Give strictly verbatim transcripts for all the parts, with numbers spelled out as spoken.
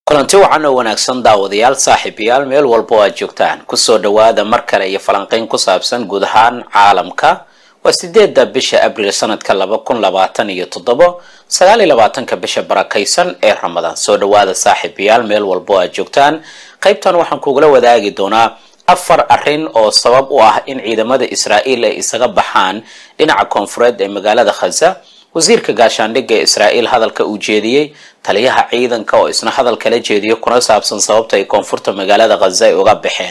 kulanti wacan oo wanaagsan daawadayaal saaxiibayaal meel walba oo aad joogtaan kusoo dhawaada mar kale iyo falanqeyn ku saabsan guud ahaan caalamka waa sideedda bisha abriil sanadka laba kun labaatan iyo toddoba sagaal iyo labaatanka bisha barakaysan ee ramadaan soo dhawaada saaxiibayaal meel walba oo aad joogtaan qaybtan waxaan kugula wadaagi doonaa afar arrin oo sabab u ah in ciidamada Israa'iil ay isaga baxaan dhinaca koonfureed ee magaalada Gaza. wasiirka gaashaandhigga ee Israa'iil hadalka uu jeediyay taliyaha ciidanka oo isna hadal kala jeediyay kuna saabsan sababta ay koonfurta magaalada Gaza ay uga baxeen.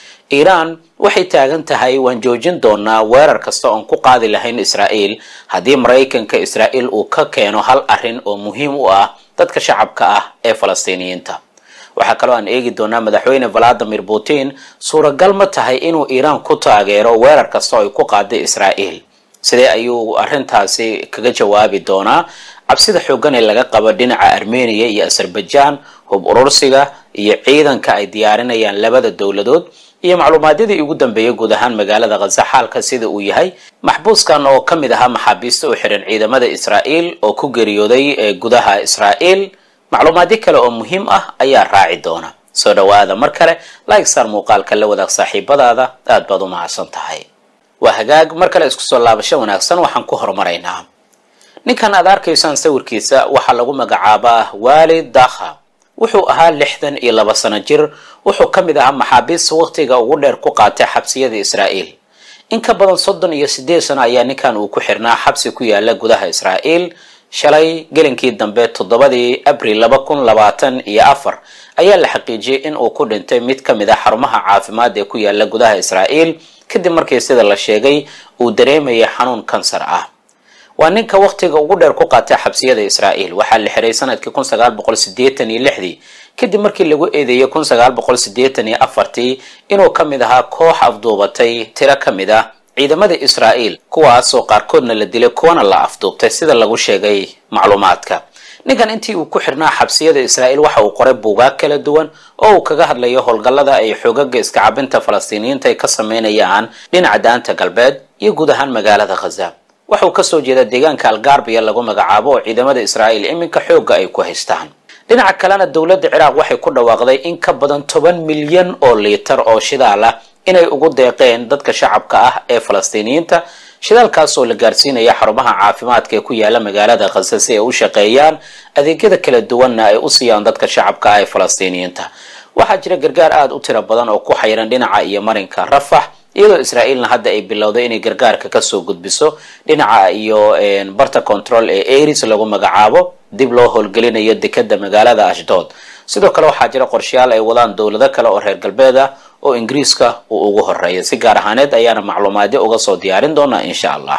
Iran waxay taagan tahay waan joojin doonaa weerar kasta oo ku qaadi lahayn Israa'iil haddii Mareykanka Israa'iil uu ka keeno hal arrin oo muhiim u ah dadka shacabka ah ee Falastiiniyiinta. waxaa kaloo aan eegi doonaa madaxweyne Vladimir Putin suuragal ma tahay inuu Iran ku taageero weerar kasta oo ay ku qaaday Israa'iil. sidee ayuu arrintaasi kaga jawaabi doonaa cabsida xooggan ee laga qabo dhinaca Armenia iyo Azerbaijan hub urursiga iyo ciidanka ay diyaarinayaan labada dawladood iyo macluumaadkii ugu dambeeyay guud ahaan magaalada Gaza xaalka sida uu yahay maxbuuskan oo kamid ahaa maxaabiista u xiran ciidamada Israa'iil oo ku geeriyooday gudaha Israa'iil. macluumaadyo kale oo muhiim ah ayaa raaci doona. soo dhawaada mar kale like sar muuqaalka la wadaag saaxiibadaada aad baad u mahadsan tahay. waa hagaag mar kale isku soo laabasho wanaagsan waxaan ku horumaraynaa ninkan aad arkaysaan sawirkiisa waxa lagu magacaabaa Walid Dakha. wuxuu ahaa lixdan iyo laba sano jir wuxuu kamid ahaa maxaabiis waqtiga ugu dheer ku qaatay xabsiyada Israa'iil. in ka badan soddon iyo siddeed sano ayaa ninkan uu ku xirnaa xabsi ku yaala gudaha Israa'iil. shalay gelinkii dambe toddobadii abriil laba kun labaatan iyo afar ayaa la xaqiijiyay in uu ku dhintay mid kamid ah xarumaha caafimaad ee ku yaala gudaha Israa'iil kadib markii sida la sheegay uu dareemayay xanuun kansar ah. waa ninka waqtiga ugu dheer ku qaatay xabsiyada Israa'iil. waxaa la xiray sanadkii kun sagaal boqol siddeetan iyo lix kadib markii lagu eedeeyay kun sagaal boqol siddeetan iyo afar inuu kamid ahaa koox afduubatay tiro kamid ah ciidamada Israa'iil kuwaas oo qaarkoodna la dilay kuwana la afduubtay sida lagu sheegay macluumaadka. ninkan intii uu ku xirnaa xabsiyada Israa'iil waxa uu qoray buugaag kala duwan oo uu kaga hadlayo howlgallada ay xoogagga iska cabinta Falastiiniyiinta ay ka sameynayaan dhinaca daanta galbeed iyo guud ahaan magaalada Gaza. waxa uu ka soo jeedaa deegaanka Al-Garbiya lagu magacaabo oo ciidamada Israa'iil iminka xoogga ay ku haystaan. dhinaca kalena dawladda Ciraaq waxay ku dhawaaqday in ka badan toban milyan oo liitar oo shidaal ah inay ugu deeqeen dadka shacabka ah ee Falastiiniyiinta. shidaalkaas oo la gaarsiinaya xarumaha caafimaadka ee ku yaala magaalada Gaza si ay u shaqeeyaan adeegyada kala duwanna ay u siiyaan dadka shacabka ah ee Falastiiniyiinta. waxaa jira gargaar aad u tiro badan oo ku xayran dhinaca iyo marinka Rafah iyadoo Israa'iilna hadda ay bilowday inay gargaarka ka soo gudbiso dhinaca iyo barta control ee Aris lagu magacaabo dib loo howlgelinayo dekedda magaalada Ashdod. sidoo kale waxaa jira qorshayaal ay wadaan dawlado kale oo reer galbeed ah oo Ingiriiska uu ugu horeeyo si gaar ahaaneed ayaana macluumaadyo uga soo diyaarin doonaa insha Allah.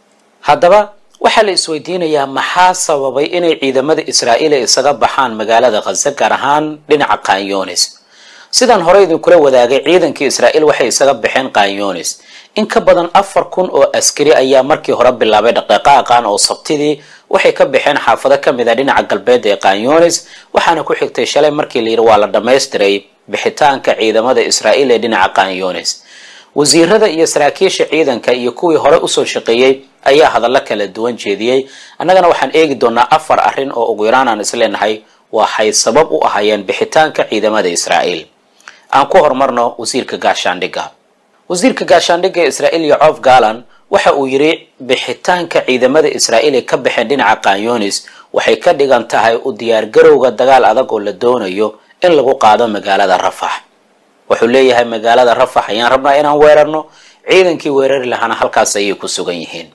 haddaba waxaa la isweydiinayaa maxaa sababay inay ciidamada Israa'iil isaga baxaan magaalada Gaza gaar ahaan dhinaca Khan Younis. sidaan hore idin kula wadaagay ciidankii Israa'iil waxay isaga baxeen Khan Younis. in ka badan afar kun oo askari ayaa markii hore bilaabay dhaqdhaqaaqan oo sabtidii waxay ka baxeen xaafado kamid ah dhinaca galbeed ee Khan Younis waxaana ku xigtay shalay markii la yiri waa la dhameystiray bixitaanka ciidamada Israa'iil ee dhinaca Khan Younis. wasiirada iyo saraakiisha ciidanka iyo kuwii hore u soo shaqeeyay ayaa hadallo kala duwan jeediyay. annagana waxaan eegi doonaa afar arrin oo ugu yaraan aan isleenahay waxay sabab u ahayeen bixitaanka ciidamada Israa'iil. aan ku horumarno wasiirka gaashaandhigga. wasiirka gaashaandhigga Israa'iil Yoav Gallant waxa uu yiri bixitaanka ciidamada Israa'iil ee ka baxeen dhinaca Khan Younis waxay ka dhigan tahay u diyaar garowga dagaal adag oo la doonayo in lagu qaado magaalada Rafah. wuxuu leeyahay magaalada Rafah ayaan rabnaa inaan weerarno ciidankii weerari lahaana halkaas ayay ku sugan yihiin.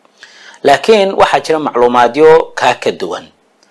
laakiin waxaa jira macluumaadyo ka ka duwan.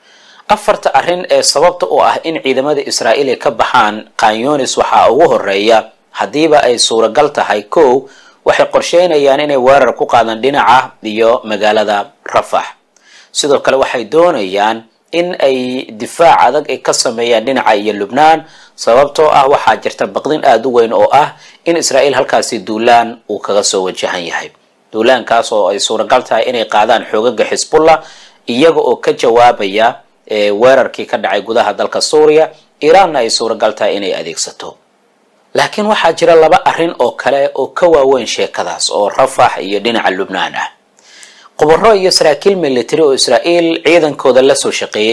afarta arrin ee sababta u ah in ciidamada Israa'iil ay ka baxaan Khan Younis waxa ugu horeeya hadiiba ay suuragal tahay kow waxay qorsheynayaan inay weerar ku qaadaan dhinaca iyo magaalada Rafah. sidoo kale waxay doonayaan in ay difaac adag ay ka sameeyaan dhinaca iyo Lubnaan sababtoo ah waxaa jirta baqdin aad u weyn oo ah in Israa'iil halkaasi duulaan uu kaga soo wajahan yahay. duulaankaas oo ay suuragal tahay inay qaadaan xoogagga Hezbollah iyaga oo ka jawaabaya weerarkii ka dhacay gudaha dalka Suuriya. Iran ay suuragal tahay inay adeegsato. laakiin waxaa jira laba arrin oo kale oo ka waaweyn sheekadaas oo Rafah iyo dhinaca Lubnaan ah. qubaro iyo saraakiil military oo Israa'iil ciidankooda la soo shaqeeyay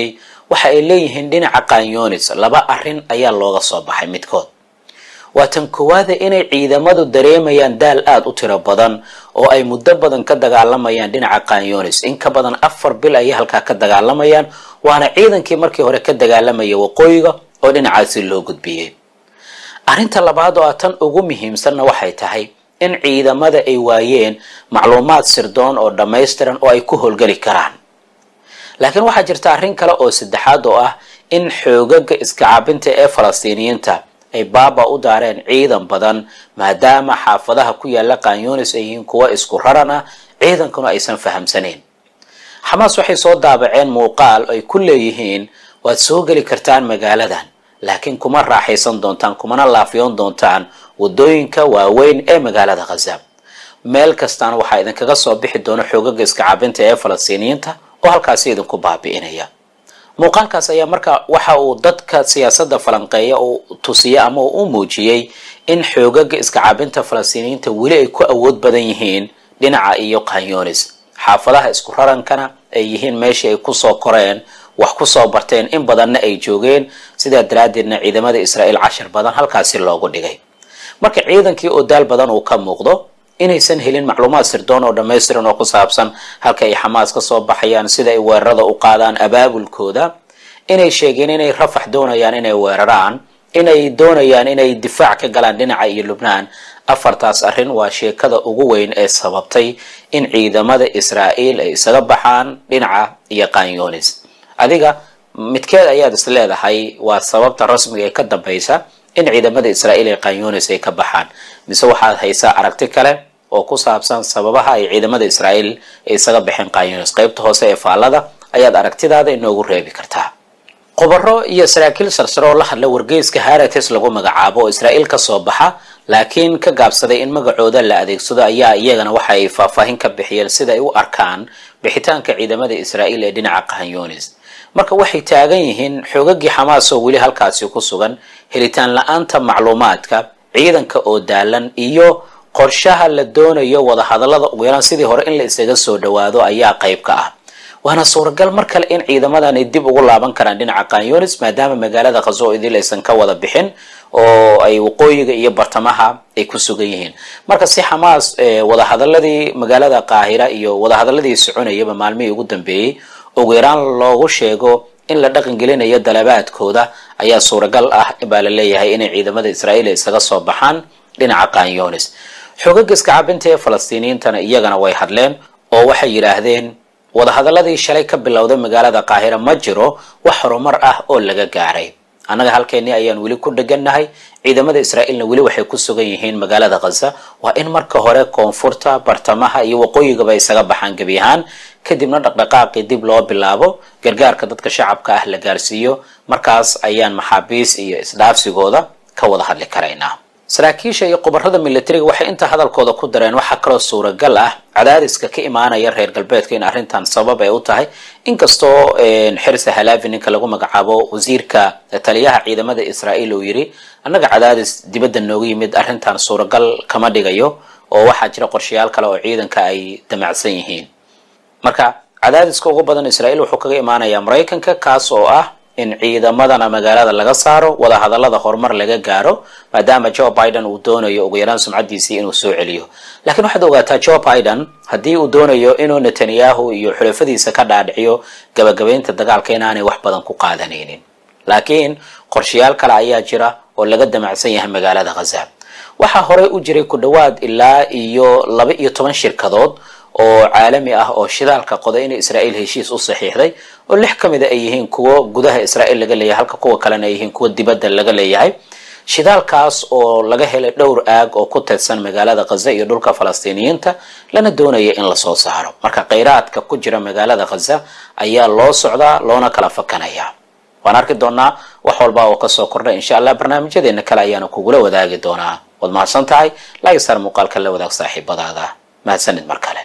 waxa ay leeyihiin dhinaca qaanyoonis laba arrin ayaa looga soo baxay midkood. waa tan koowaada inay ciidamadu dareemayaan daal aad u tiro badan oo ay muddo badan ka dagaalamayaan dhinaca qaanyoonis. in ka badan afar bil ayay halkaa ka dagaalamayaan, waana ciidankii markii hore ka dagaalamaya waqooyiga oo dhinacaasi loo gudbiyey. arrinta labaad oo tan ugu muhiimsanna waxay tahay in ciidamada ay waayeen macluumaad sirdoon oo dhammaystiran oo ay ku howlgeli karaan. laakiin waxaa jirta arrin kale oo saddexaad oo ah in xoogaga iska caabinta ee falastiiniyiinta ay baaba u daareen ciidan badan maadaama xaafadaha ku yaala qaanyoonis ay yihiin kuwa isku raran ah, ciidankuna aysan fahamsanayn. xamaas waxay soo daabaceen muuqaal ay ku leeyihiin waad soo geli kartaan magaaladan, laakiin kuma raaxaysan doontaan, kumana laafiyoon doontaan wadooyinka waaweyn ee magaalada Gaza. meel kastaan waxaa idinkaga soo bixi doona xoogaga iska caabinta ee falastiiniyiinta oo halkaasi idinku baabi'inaya. muuqaalkaas ayaa marka waxa uu dadka siyaasadda falanqeeya uu tusiya ama uu muujiyey in xoogaga iska caabinta falastiiniyiinta weli ay ku awood badan yihiin dhinaca iyo qaanyoonis. xaafadaha isku rarankana ay yihiin meeshii ay kusoo koreen, wax kusoo barteen, in badanna ay joogeen, sidaa daraaddeedna ciidamada Israa'iil cashar badan halkaasi loogu dhigay. marka ciidankii oo daal badan uu ka muuqdo, inaysan helin macluumaad sirdoon oo dhammaystiran oo ku saabsan halka ay xamaas ka soo baxayaan, sida ay weerarada u qaadaan, abaabulkooda, inay sheegeen inay rafax doonayaan inay weeraraan, inay doonayaan inay difaac ka galaan dhinaca iyo Lubnaan. afartaas arrin waa sheekada ugu weyn ee sababtay in ciidamada Israa'iil ay isaga baxaan dhinaca iyo qaanyoonis. adiga midkeed ayaad is leedahay waa sababta rasmiga ee ka dambaysa in ciidamada Israa'iil ay qaanyoonis ay ka baxaan, mise waxaad haysaa aragti kale oo ku saabsan sababaha ay ciidamada Israa'iil ay isaga baxeen qaanyoonis? qaybta hoose ee faallada ayaad aragtidaada inoogu reebi kartaa. khubaro iyo saraakiil sarsare oo la hadla wargeyska Haaretz lagu magacaabo oo Israa'iil ka soo baxa laakiin ka gaabsaday in magacooda la adeegsado ayaa iyagana waxa ay faahfaahin ka bixiyeen sida ay u arkaan bixitaanka ciidamada Israa'iil ee dhinaca qaanyoonis. marka waxay taagan yihiin xoogagii xamaas oo weli halkaasi ku sugan, helitaan la'aanta macluumaadka, ciidanka oo daalan, iyo qorshaha la doonayo wada hadallada ugu yaraan sidii hore in la isaga soo dhawaado ayaa qayb ka ah. waana suuragal mar kale in ciidamadan ay dib ugu laaban karaan dhinaca qaanyoonis maadaama magaalada Gaza oo idil aysan ka wada bixin oo ay waqooyiga iyo bartamaha ay ku sugan yihiin. marka si xamaas wada hadalladii magaalada Qaahira iyo wada hadalladii soconayaba maalmihii ugu dambeeyay ugu yaraan loogu sheego in la dhaqan gelinayo dalabaadkooda, ayaa suuragal ah baa la leeyahay inay ciidamada Israa'iil isaga soo baxaan dhinaca qaanyoonis. xoogaga iska caabinta ee falastiiniyiintana iyagana way hadleen oo waxay yiraahdeen wada hadalladii shalay ka bilowday magaalada Qaahira ma jiro wax horumar ah oo laga gaaray. annaga halkeennii ayaan weli ku dheganahay, ciidamada Israa'iilna weli waxay ku sugan yihiin magaalada Gaza. waa in marka hore koonfurta, bartamaha iyo waqooyigaba isaga baxaan gebi ahaan, kadibna dhaqdhaqaaqii dib loo bilaabo, gargaarka dadka shacabka ah la gaarsiiyo. markaas ayaan maxaabiis iyo isdhaafsigooda ka wada hadli karaynaa. saraakiisha iyo khubarada militariga waxay inta hadalkooda ku dareen waxa kaloo suuragal ah cadaadiska ka imaanaya reer galbeedka in arrintan sabab ay u tahay, inkastoo xirsa halaafi ninka lagu magacaabo wasiirka taliyaha ciidamada Israa'iil uu yiri annaga cadaadis dibadda nooga yimid arrintan suuragal kama dhigayo oo waxaa jira qorshayaal kale oo ciidanka ay damacsan yihiin. marka cadaadiska ugu badan Israa'iil wuxuu kaga imaanayaa Mareykanka, kaas oo ah in ciidamadana magaalada laga saaro, wada hadallada horumar laga gaaro, maadaama Joe Biden uu doonayo ugu yaraan sumcadiisii inuu soo celiyo. laakiin waxaad ogaataa Joe Biden haddii uu doonayo inuu Netanyahu iyo xulafadiisa ka dhaadhiciyo gabagabeynta dagaalka inaanay wax badan ku qaadanaynin. laakiin qorshayaal kale ayaa jira oo laga damacsan yahay magaalada Gaza. waxaa horey u jiray ku dhawaad ilaa iyo laba iyo toban shirkadood oo caalami ah oo shidaalka qoday in Israa'iil heshiis u saxiixday oo lix kamid ay yihiin kuwa gudaha Israa'iil laga leeyahay halka kuwa kalena ay yihiin kuwa dibadda laga leeyahay. shidaalkaas oo laga helay dhowr aag oo ku teedsan magaalada Gaza iyo dhulka Falastiiniyiinta lana doonayo in la soo saaro. marka kheyraadka ku jira magaalada Gaza ayaa loo socdaa loona kala fakanaya. waan arki doonaa wax walba oo ka soo kordhay insha Allah barnaamijyadeena kale ayaana kugula wadaagi doonaa. wad mahadsan tahay, like sar muuqaalka la wadaag saaxiibadaada. mahadsanid mar kale.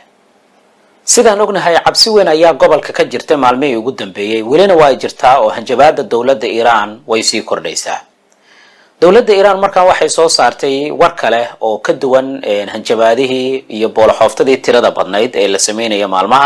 sidaan ognahay cabsi weyn ayaa gobolka ka jirta maalmihii ugu dambeeyay, welina waa jirtaa oo hanjabaada dowladda Iiraan way sii kordhaysaa. dowladda Iiraan markaan waxay soo saartay war kale oo ka duwan hanjabaadihii iyo boolaxooftadii tirada badnayd ee la sameynaya maalmahan,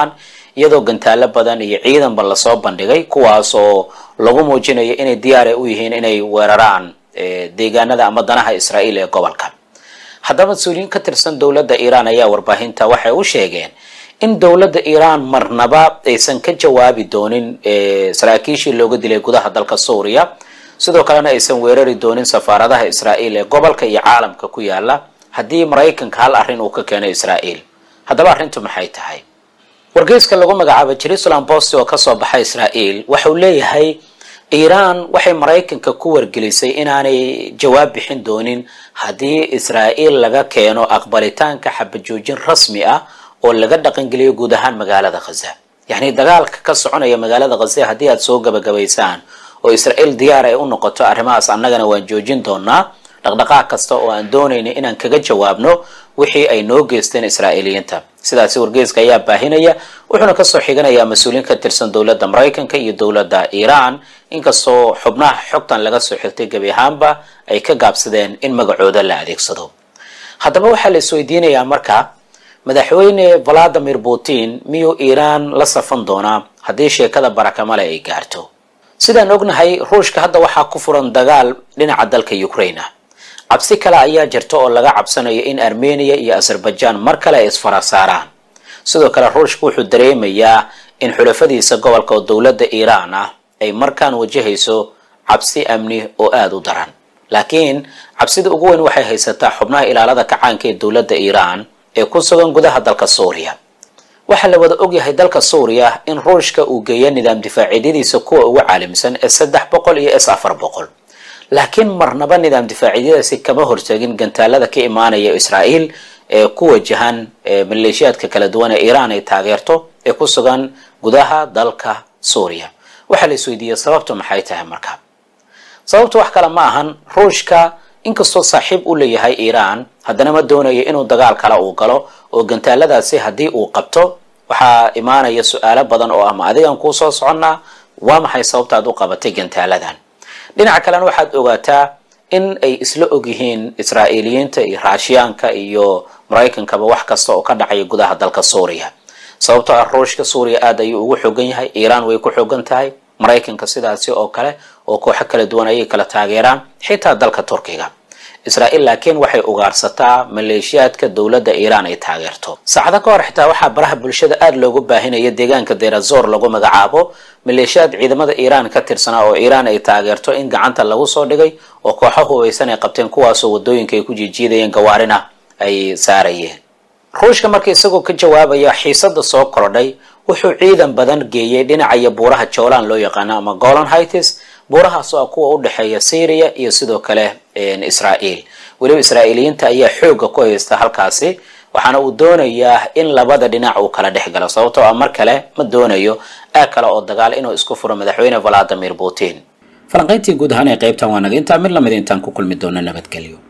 iyadoo gantaalo badan iyo ciidanba lasoo bandhigay kuwaas oo lagu muujinayo inay diyaar u yihiin inay weeraraan deegaanada ama danaha Israa'iil ee gobolka. haddaba mas-uuliyiin ka tirsan dowladda Iiraan ayaa warbaahinta waxay u sheegeen in dowladda Iiraan marnaba aysan ka jawaabi doonin saraakiishii looga dilay gudaha dalka Suuriya, sidoo kalena aysan weerari doonin safaaradaha Israa'iil ee gobolka iyo caalamka ku yaala haddii Mareykanka hal arrin uu ka keenay Israa'iil. haddaba arrintu maxay tahay? wargeyska lagu magacaabo Jerusalem Post oo ka soo baxay Israa'iil waxa uu leeyahay Iiraan waxay Mareykanka ku wargelisay inaanay jawaab bixin doonin haddii Israa'iil laga keeno aqbalitaanka xabajoojin rasmi ah oo laga dhaqangeliyo guud ahaan magaalada Gaza. yacni dagaalka ka soconaya magaalada Gaza haddii aad soo gabagabaysaan oo Israa'iil diyaar ay u noqoto arrimahaas, annagana waan joojin doonaa dhaqdhaqaaq kasta oo aan doonayno inaan kaga jawaabno wixii ay noo geysteen Israa'iiliyiinta. sidaas wargeyska ayaa baahinaya, wuxuuna ka soo xiganayaa mas-uuliyiin ka tirsan dowladda Mareykanka iyo dowladda Iiraan, inkastoo xubnaha xogtan laga soo xigtay gabi ahaanba ay ka gaabsadeen in magacooda la adeegsado. haddaba waxaa la isweydiinayaa marka madaxweyne Vladimir Putin miyuu Iiraan la safan doonaa haddii sheekada barakamale ay gaarto? sidaan ognahay Ruushka hadda waxaa ku furan dagaal dhinaca dalka Ukraine. cabsi kale ayaa jirta oo laga cabsanayo in Armenia iyo Azerbaijan mar kale ay isfara saaraan. sidoo kale Ruushka wuxuu dareemayaa in xulafadiisa gobolka oo dowladda Iiraan ah ay markaan wajahayso cabsi amni oo aad u daran. laakiin cabsida ugu weyn waxay haysataa xubnaha ilaalada kacaanka ee dowladda Iiraan ee ku sugan gudaha dalka Suuriya. waxaa la wada ogyahay dalka Suuriya in Ruushka uu geeyo nidaam difaacidiisa kuwa ugu caalimsan ee saddex boqol iyo afar boqol, laakiin marnaba nidaam difaacididaasi kama hortagin gantaalada ka imaanaya Israa'iil ee ku wajahan maleeshiyaadka kala duwan ee Iiraan ay taageerto ee ku sugan gudaha dalka Suuriya. waxaa la isweydiiyay sababtu maxay tahay marka? sababtu wax kale ma ahan Ruushka inkastoo saaxiib u leeyahay Iiraan, haddana ma doonayo inuu dagaal kale uu galo oo gantaaladaasi haddii uu qabto waxaa imaanaya su'aalo badan oo ama adigan ku soo soconnaa waa maxay sababta aad u qabatay gantaaladan. dhinaca kalena waxaad ogaataa in ay isla og yihiin Israa'iiliyiinta iyo Raashiyaanka iyo Mareykankaba wax kasta oo ka dhacaya gudaha dalka Suuriya. sababtoo ah Ruushka Suuriya aad ayuu ugu xooggan yahay, Iiraan way ku xooggan tahay, Mareykanka sidaasi oo kale oo kooxo kala duwan ayay kala taageeraan, xitaa dalka Turkiga. Israa'iil laakiin waxay ugaarsataa maleeshiyaadka dowladda Iiraan ay taageerto. saacado ka hor xitaa waxaa baraha bulshada aad loogu baahinaya deegaanka Deir ez-Zor lagu magacaabo maleeshiyaad ciidamada Iiraan ka tirsanaa oo Iiraan ay taageerto in gacanta lagu soo dhigay oo kooxo hubeysan ay qabteen kuwaas oo wadooyinka ay ku jiijiidayeen gawaarina ay saarayeen. Ruushka markii isagoo ka jawaabaya xiisada soo korodhay wuxuu ciidan badan geeyay dhinaca buuraha Joolan loo yaqaan ama Golan Heights, buurahaas oo kuwa u dhaxeeya Syria iyo sidoo kale Israa'iil. waliba Israa'iiliyiinta ayaa xoog ku haysta halkaasi, waxaana uu doonayaa in labada dhinac uu kala dhexgalo sababtoo ah mar kale ma doonayo aag kale oo dagaal inuu isku furo madaxweyne Vladimir Putin. falanqayntii guud ahaan ee qaybtan waa naga inta mid lamid intaan ku kulmi doona nabadgelyo.